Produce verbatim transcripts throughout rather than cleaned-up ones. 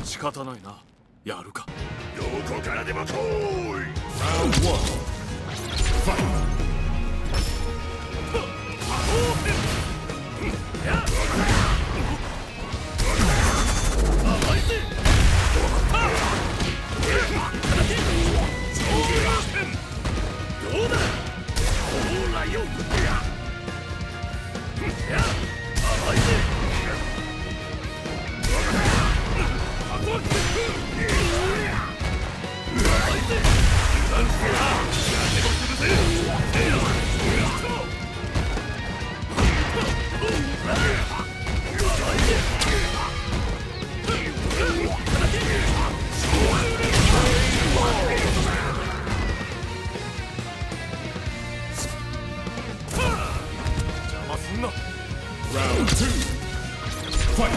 仕方ないな。やるか。 どこからでも来い。 Round one. Fight. どうだ。オーライオン。甘いぜ。甘いぜ。油断するな。やけどするぜ。邪魔すんな。 Round two. Fight.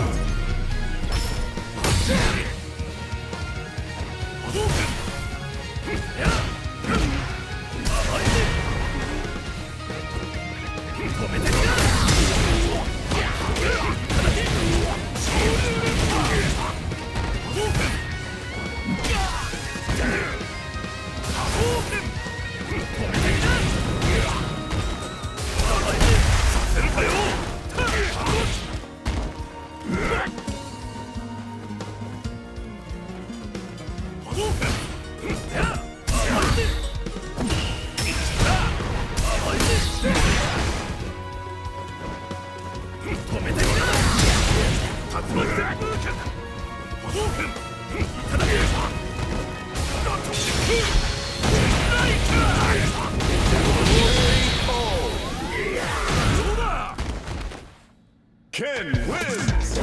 Ken wins!